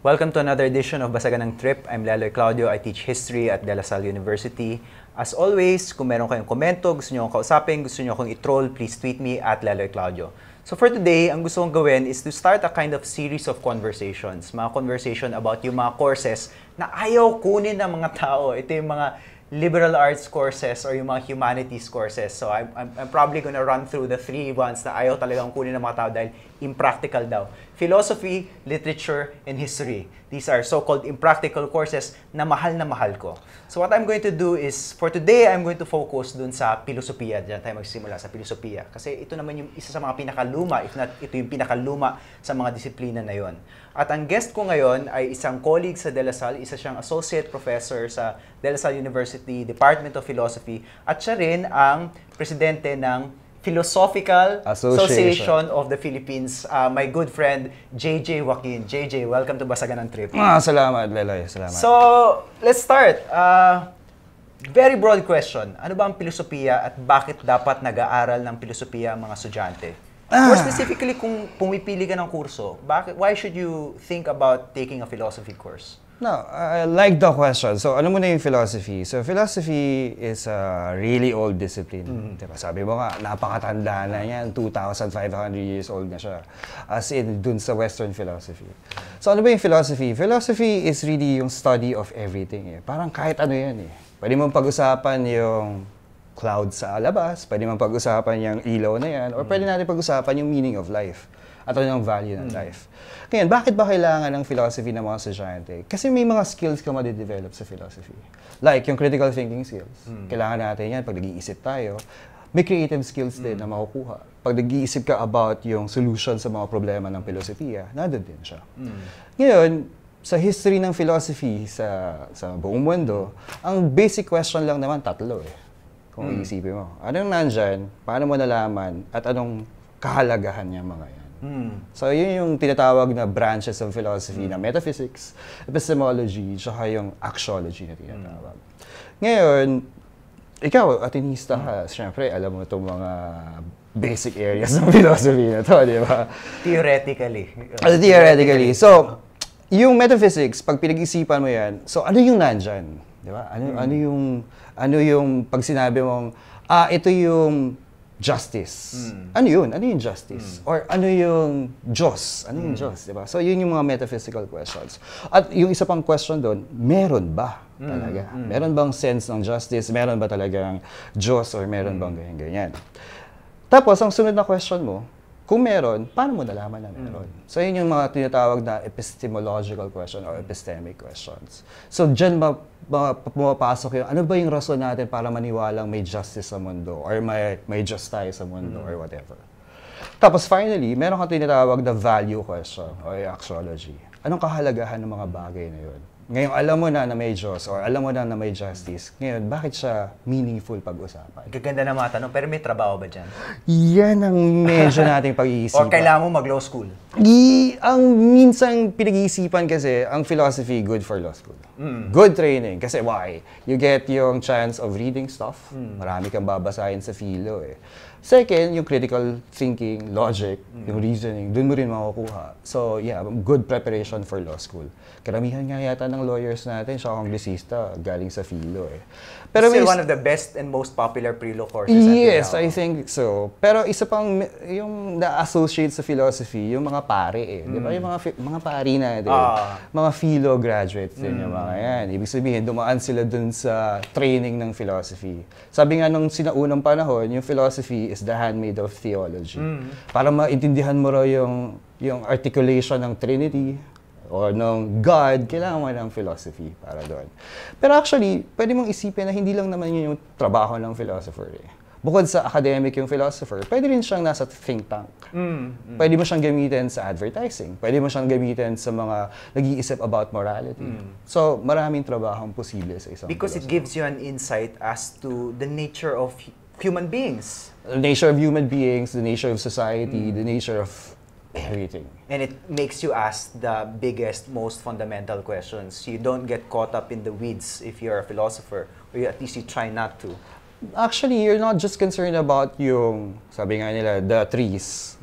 Welcome to another edition of Basagan ng Trip. I'm Leloy Claudio. I teach history at De La Salle University. As always, kung meron kayong komento, gusto nyo akong kausapin, gusto nyo akong i-troll, please tweet me at Leloy Claudio. So for today, ang gusto kong gawin is to start a kind of series of conversations. Mga conversation about yung mga courses na ayaw kunin ng mga tao. Ito yung mga liberal arts courses or yung mga humanities courses. So I'm probably gonna run through the three ones na ayaw talagang kunin ng mga tao dahil impractical daw. Philosophy, literature, and history. These are so-called impractical courses na mahal ko. So what I'm going to do is, for today, I'm going to focus dun sa filosofiya. Diyan tayo magsisimula sa filosofiya. Kasi ito naman yung isa sa mga pinakaluma, if not ito yung pinakaluma sa mga disiplina na yon. At ang guest ko ngayon ay isang colleague sa De La Salle, isa siyang associate professor sa De La Salle University, Department of Philosophy, at siya rin ang presidente ng Philosophical Association of the Philippines, my good friend, JJ Joaquin. JJ, welcome to Basagan ng Trip. Salamat, Leloy. Salamat. So, let's start. Very broad question. Ano ba ang filosofiya at bakit dapat nag-aaral ng filosofiya ang mga estudyante? More specifically, kung pumipili ka ng kurso, why should you think about taking a philosophy course? No, I like the question. So, ano muna yung philosophy? So, philosophy is a really old discipline. Diba? Sabi mo nga, napakatanda na yan. 2,500 years old na siya. As in, dun sa Western philosophy. So, ano ba yung philosophy? Philosophy is really yung study of everything. Parang kahit ano yan. Pwede mong pag-usapan yung cloud sa labas, pwede mong pag-usapan yung ilaw na yan, or pwede natin pag-usapan yung meaning of life at ano yung value ng life. Ngayon, bakit ba kailangan ng philosophy ng mga estudyante? Kasi may mga skills ka madidevelop sa philosophy. Like yung critical thinking skills. Kailangan natin yan pag nag-iisip tayo. May creative skills din na makukuha. Pag nag-iisip ka about yung solution sa mga problema ng filosofiya, nandun din siya. Ngayon, sa history ng philosophy sa buong mundo, ang basic question lang naman tatlo kung iisipin mo. Anong nandyan, paano mo nalaman, at anong kahalagahan niya mga yan. So, yun yung tinatawag na branches of philosophy na metaphysics, epistemology, tsaka yung axiology na tinatawag. Ngayon, ikaw, atinista ka, siyempre, alam mo itong mga basic areas ng philosophy na to, di ba? Theoretically. Theoretically. So, yung metaphysics, pag pinag-isipan mo yan, so ano yung nandyan? Di ba? Ano yung pag sinabi mong, ito yung justice. Ano yun? Ano yung justice? Or ano yung Diyos? Ano yung Diyos? Diba? So, yun yung mga metaphysical questions. At yung isa pang question doon, meron ba talaga? Meron bang sense ng justice? Meron ba talagang Diyos? Or meron bang ganyan-ganyan? Tapos, ang sunod na question mo, kung meron, paano mo nalaman na meron? So, yun yung mga tinatawag na epistemological question or epistemic questions. So, dyan pumapasok yung, ano ba yung rason natin para maniwalang may justice sa mundo or may just tayo sa mundo or whatever. Tapos, finally, meron kang tinatawag na value question or axiology. Anong kahalagahan ng mga bagay na yun? Ngayon, alam mo na may Diyos or alam mo na may justice. Ngayon, bakit siya meaningful pag-usapan? Gaganda na mga tanong, pero may trabaho ba dyan? Yan ang medyo nating pag-iisipan. Or kailangan mo mag-law school? Ang minsang pinag-iisipan kasi, ang philosophy, good for law school. Good training. Kasi why? You get yung chance of reading stuff. Marami kang babasahin sa philo Second, yung critical thinking, logic, yung reasoning, dun mo rin makukuha. So, yeah, good preparation for law school. Karamihan nga yata ng lawyers natin, siya kongresista, galing sa philo Pero still one of the best and most popular pre-law courses. Yes, I think so. Pero isa pang, yung na-associate sa philosophy, yung mga pare Di ba? Yung mga pari natin. Mga philo graduates din yung mga yan. Ibig sabihin, dumaan sila dun sa training ng philosophy. Sabi nga nung sinaunang panahon, yung philosophy is the handmaid of theology. Para maintindihan mo raw yung articulation ng Trinity or ng God, kailangan mo ng philosophy para doon. Pero actually, pwede mong isipin na hindi lang naman yun yung trabaho ng philosopher Bukod sa academic yung philosopher, pwede rin siyang nasa think tank. Pwede mo siyang gamitin sa advertising. Pwede mo siyang gamitin sa mga nag-iisip about morality. So, maraming trabahong posible sa isang Because it gives you an insight as to the nature of human beings. The nature of human beings, the nature of society, the nature of everything. And it makes you ask the biggest, most fundamental questions. You don't get caught up in the weeds if you're a philosopher, or at least you try not to. Actually, you're not just concerned about yung, sabi nga nila, the trees.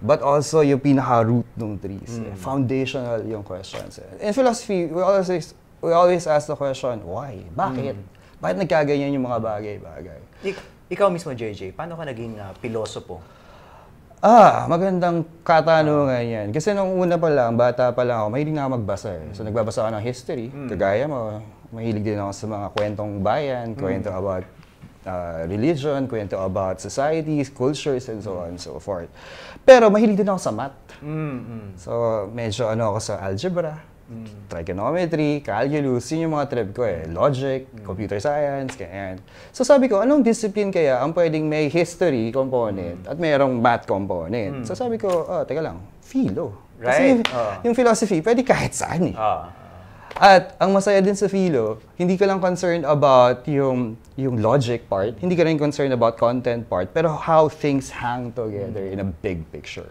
but also yung pinaka-root ng trees. Foundational yung questions. In philosophy, we always ask the question, why? Bakit? Bakit nagkaganyan yung mga bagay-bagay? Ikaw mismo, JJ, paano ka naging pilosopo? Magandang katanungan yan. Kasi nung una pa lang, bata pa lang ako, mahilig na ako magbasa eh. So nagbabasa ako ng history, kagaya mo, mahilig din ako sa mga kwentong bayan, kwento about religion, kwento about societies, cultures, and so on and so forth. Pero mahilig din ako sa math. So medyo ako sa algebra, trigonometry, calculus, yun yung mga trip ko eh. Logic, computer science, ganyan. So sabi ko, anong discipline kaya ang pwedeng may history component at mayroong math component? So sabi ko, teka lang, philo. Right. Kasi yung philosophy, pwede kahit saan eh. At ang masaya din sa philo, hindi ka lang concerned about yung logic part, hindi ka rin concerned about content part, pero how things hang together in a big picture.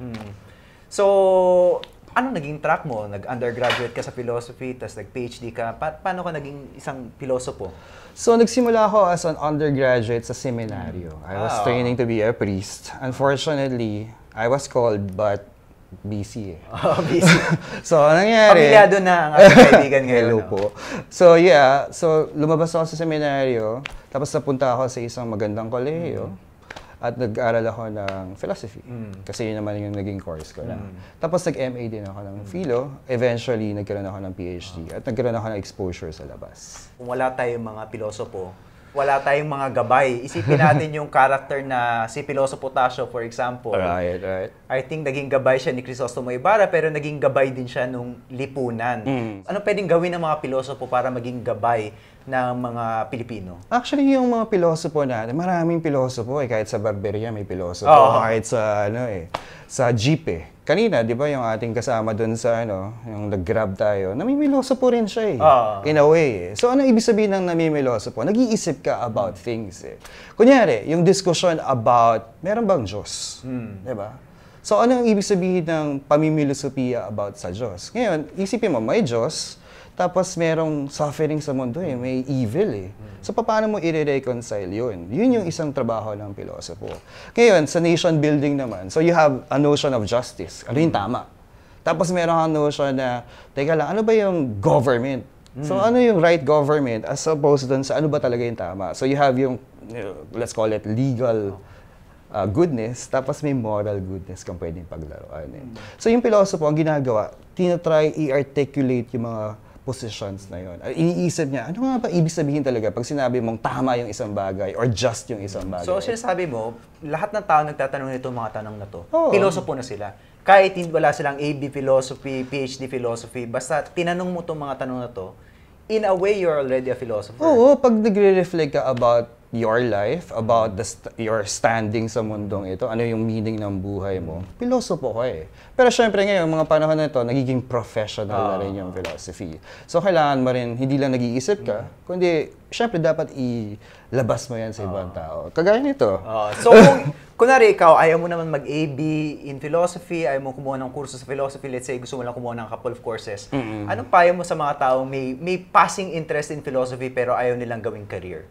So, ano naging track mo? Nag-undergraduate ka sa philosophy, tapos nag-PhD ka. Paano ka naging isang pilosopo? So, nagsimula ako as an undergraduate sa seminaryo. I was training to be a priest. Unfortunately, I was called, but busy eh. Busy. So, nangyari? Pamilyado na ang ating kaibigan ngayon. Hello po. So, yeah. So, lumabas ako sa seminaryo. Tapos napunta ako sa isang magandang kolehiyo. At nag-aral ako ng philosophy. Kasi yun naman yung naging course ko na. Tapos nag-MA din ako ng philo. Eventually, nagkaroon ako ng PhD. At nagkaroon ako ng exposure sa labas. Kung wala tayong mga pilosopo, wala tayong mga gabay. Isipin natin yung character na si Pilosopo Tasio, for example. Right. I think naging gabay siya ni Crisostomo Ibarra, pero naging gabay din siya nung lipunan. Ano pwedeng gawin ng mga pilosopo para maging gabay ng mga Pilipino? Actually, yung mga pilosopo natin, maraming pilosopo eh. Kahit sa Barberia may pilosopo. Kahit sa, sa jeep eh. Kanina, di ba, yung ating kasama dun sa, yung nag-grab tayo, namimilosopo rin siya eh. In a way eh. So, ano ibig sabihin ng namimilosopo? Nag-iisip ka about things eh. Kunyari, yung discussion about, meron bang Diyos? Di ba? So, ano ang ibig sabihin ng pamimilosopiya about sa Diyos? Ngayon, isipin mo, may Diyos, tapos merong suffering sa mundo eh, may evil eh. So paano mo i-reconcile yun? Yun yung isang trabaho ng pilosopo. Ngayon, sa nation building naman, so you have a notion of justice. Ano yung tama? Tapos meron kang notion na, teka lang, ano ba yung government? So ano yung right government as opposed dun sa ano ba talaga yung tama? So you have yung, let's call it legal goodness, tapos may moral goodness kung pwedeng paglaruan eh. So yung pilosopo, ang ginagawa, tinatry i-articulate yung mga positions na yun. Iniisip niya, ano nga ba ibig sabihin talaga pag sinabi mong tama yung isang bagay or just yung isang bagay? So, sinasabi mo, lahat ng tao nagtatanong nito mga tanong na to, pilosopo na sila. Kahit wala silang AB philosophy, PhD philosophy, basta tinanong mo itong mga tanong na to, in a way, you're already a philosopher. Oo, pag nagre-reflect ka about your life, about your standing sa mundong ito, ano yung meaning ng buhay mo, pilosopo ka eh. Pero syempre ngayon, mga panahon na ito, nagiging professional na rin yung philosophy. So kailangan mo rin, hindi lang nag-iisip ka, kundi syempre dapat ilabas mo yan sa ibang tao. Kagaya nito. So kunwari ikaw, ayaw mo naman mag-AB in philosophy, ayaw mo kumuha ng kurso sa philosophy, let's say gusto mo lang kumuha ng couple of courses. Anong payo mo sa mga tao may passing interest in philosophy pero ayaw nilang gawing career?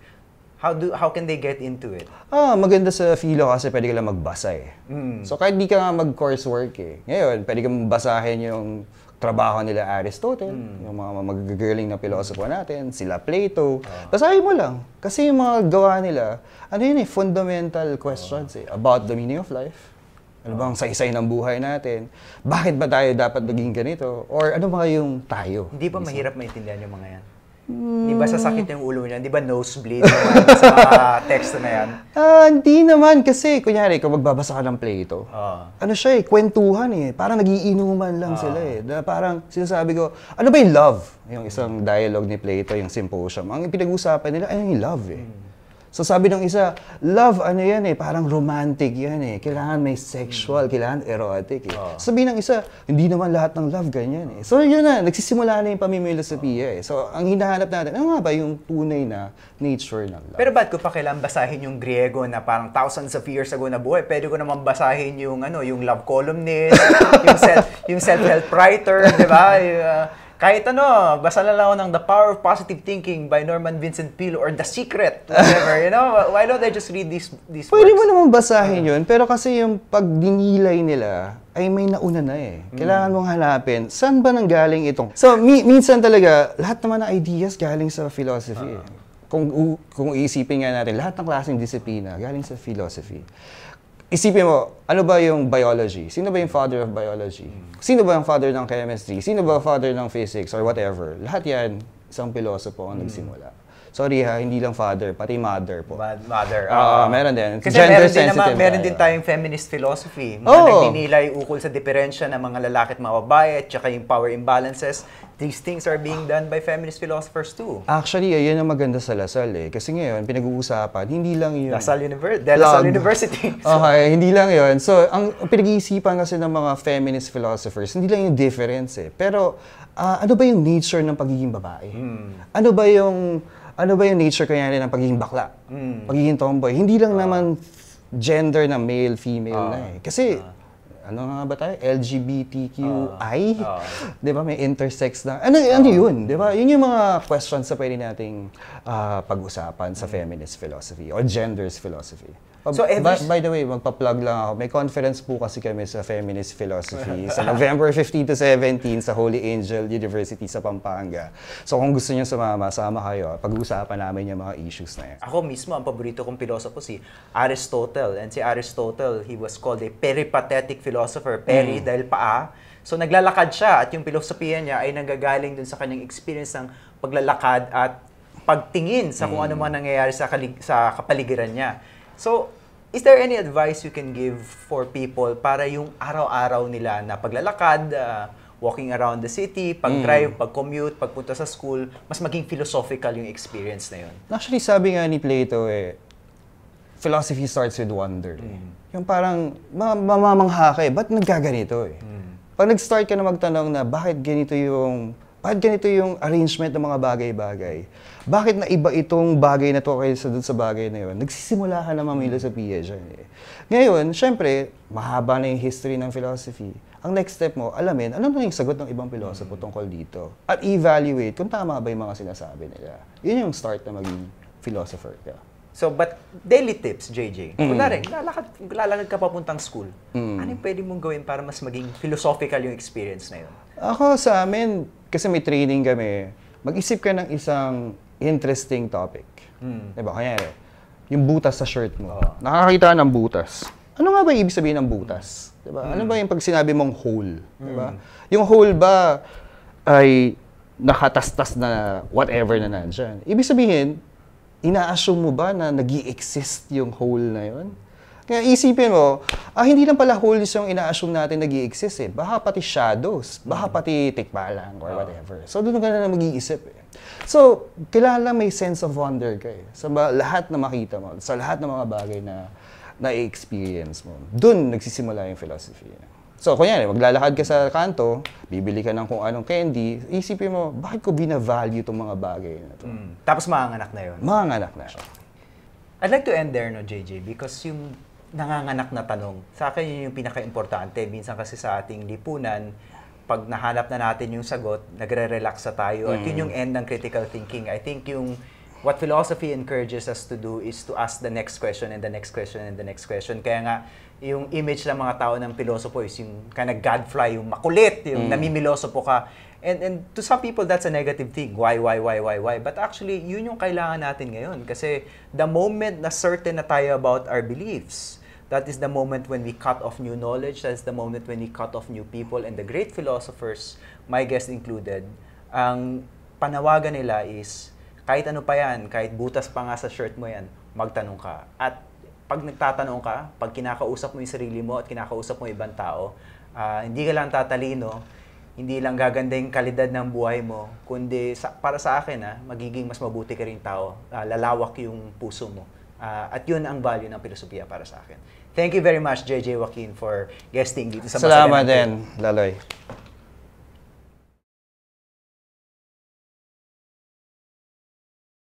How can they get into it? Maganda sa philo kasi pwede ka lang magbasa eh. So kahit di ka nga mag-coursework eh. Ngayon, pwede ka basahin yung trabaho nila Aristotle, yung mga magagaling na pilosopo natin, sila Plato. Basahin mo lang. Kasi yung mga gawa nila, ano yun eh, fundamental questions eh, about the meaning of life. Ano bang saysay ng buhay natin? Bakit ba tayo dapat maging ganito? Or ano ba yung tayo? Hindi ba mahirap maintindihan yung mga yan? Di ba sasakit yung ulo niyan? Di ba nosebleed naman sa mga text na yan? Hindi naman kasi, kunyari, kung magbabasa ka ng Plato, ano siya eh, kwentuhan eh. Parang nagiinuman lang sila eh. Na parang sinasabi ko, ano ba yung love? Yung isang dialogue ni Plato, yung symposium. Ang pinag-usapan nila, ano yung love eh. So sabi ng isa, love ano yan eh, parang romantic yan eh. Kailangan may sexual, kailangan erotic eh. Sabi ng isa, hindi naman lahat ng love ganyan eh. So yun na, nagsisimula na yung pamimilosopiya eh. So ang hinahanap natin, ano nga ba yung tunay na nature ng love? Pero ba't ko pa kailangan basahin yung Griego na parang thousands of years ago na buhay? Pwede ko naman basahin yung yung love columnist, yung self-help writer, di ba? Kahit ano, basa na lang ako ng The Power of Positive Thinking by Norman Vincent Peale or The Secret, whatever, you know? Why don't I just read these Pwede works? mo naman basahin yun, pero kasi yung pag dinilay nila, ay may nauna na eh. Kailangan mong hanapin, saan ba nanggaling itong... So, minsan talaga, lahat naman ng ideas galing sa philosophy. Kung iisipin nga natin, lahat ng klaseng disiplina galing sa philosophy. Isipin mo, ano ba yung biology? Sino ba yung father of biology? Sino ba yung father ng chemistry? Sino ba yung father ng physics or whatever? Lahat yan, isang pilosopo ang nagsimula. Sorry ha, hindi lang father, pati mother po. Mother. Meron din. Kasi Gender sensitive. meron din tayong feminist philosophy. Mga nagninilay ukol sa diferensya ng mga lalaki at mga babae at saka yung power imbalances. These things are being done by feminist philosophers too. Actually, yan ang maganda sa Lasal eh. Kasi ngayon, pinag-uusapan, hindi lang yun. De La Salle University. Okay, hindi lang yun. So, ang pinag-iisipan kasi ng mga feminist philosophers, hindi lang yung difference eh. Pero, ano ba yung nature ng pagiging babae? Ano ba yung nature kaya ng pagiging bakla? Pagiging tomboy? Hindi lang naman gender na male, female na eh. Kasi, ano nga ba tayo? LGBTQI? Di ba? May intersex na. Ano yun? Di ba? Yun yung mga questions na pwede nating pag-usapan sa feminist philosophy or gender's philosophy. So, by the way, magpa-plug lang ako. May conference po kasi kami sa feminist philosophy sa November 15 to 17 sa Holy Angel University sa Pampanga. So kung gusto niyo sumama, sama kayo. Pag-uusapan namin yung mga issues na yan. Ako mismo, ang paborito kong pilosopo si Aristotle. And si Aristotle, he was called a peripatetic philosopher. Peri dahil paa. So naglalakad siya at yung filosofiya niya ay nanggagaling dun sa kanyang experience ng paglalakad at pagtingin sa kung ano man nangyayari sa kapaligiran niya. So, is there any advice you can give for people para yung araw-araw nila na paglalakad, walking around the city, pag-drive, pag-commute, pagpunta sa school, mas maging philosophical yung experience na yun? Actually, sabi nga ni Plato philosophy starts with wonder. Yung parang mamamangha ka ba't nagkaganito eh? Pag nag-start ka na magtanong na bakit ganito yung arrangement ng mga bagay-bagay? Bakit na iba itong bagay na to kaysa dun sa bagay na yun? Nagsisimula ka na mamilosopiya dyan eh. Ngayon, syempre, mahaba na yung history ng philosophy. Ang next step mo, alamin, ano na yung sagot ng ibang pilosopo tungkol dito? At evaluate kung tama ba yung mga sinasabi nila. Yun yung start na maging philosopher ka. So, but daily tips, JJ. Kunwari, lalakad ka papuntang school. Ano yung pwede mong gawin para mas maging philosophical yung experience na yun? Ako sa amin, kasi may training kami, mag-isip ka ng isang interesting topic. Diba? Kaya yung butas sa shirt mo. Nakakita ng butas. Ano nga ba ibig sabihin ng butas? Diba? Ano ba yung pag sinabi mong hole? Diba? Yung hole ba ay nakatastas na whatever na nandyan? Ibig sabihin, ina-assume mo ba na nag-i-exist yung hole na yun? Kaya isipin mo, hindi lang pala holes yung ina-assume natin nag-i-exist eh. Baka pati shadows, baka pati tikbalang or whatever. So doon ka na mag-iisip eh. So, kailangan may sense of wonder ka eh. Sa lahat na makita mo, sa lahat ng mga bagay na na-experience mo. Doon nagsisimula yung philosophy. So, kunyari, maglalakad ka sa kanto, bibili ka ng kung anong candy, isipin mo, bakit ko bina-value itong mga bagay na to? Tapos manganganak na yun. Manganganak na siya. I'd like to end there, no, JJ, because yung nanganganak na tanong, sa akin yun yung pinaka-importante. Minsan kasi sa ating lipunan, pag nahanap na natin yung sagot, nagre-relax na tayo. At yun yung end ng critical thinking. I think what philosophy encourages us to do is to ask the next question and the next question and the next question. Kaya nga, yung image ng mga tao ng pilosopo is yung kind of gadfly, yung makulit, yung namimilosopo ka. And to some people, that's a negative thing. Why? But actually, yun yung kailangan natin ngayon. Kasi the moment na certain na tayo about our beliefs, that is the moment when we cut off new knowledge. That is the moment when we cut off new people. And the great philosophers, my guest included, ang panawagan nila is, kahit ano pa yan, kahit butas pa nga sa shirt mo yan, magtanong ka. At pag nagtatanong ka, pag kinakausap mo yung sarili mo at kinakausap mo yung ibang tao, hindi ka lang tatalino, hindi lang gaganda yung kalidad ng buhay mo, kundi para sa akin, magiging mas mabuti ka rin tao, lalawak yung puso mo. At yun ang value ng filosofiya para sa akin. Thank you very much, JJ Joaquin, for guesting dito sa Basagan. Salamat din, Leloy.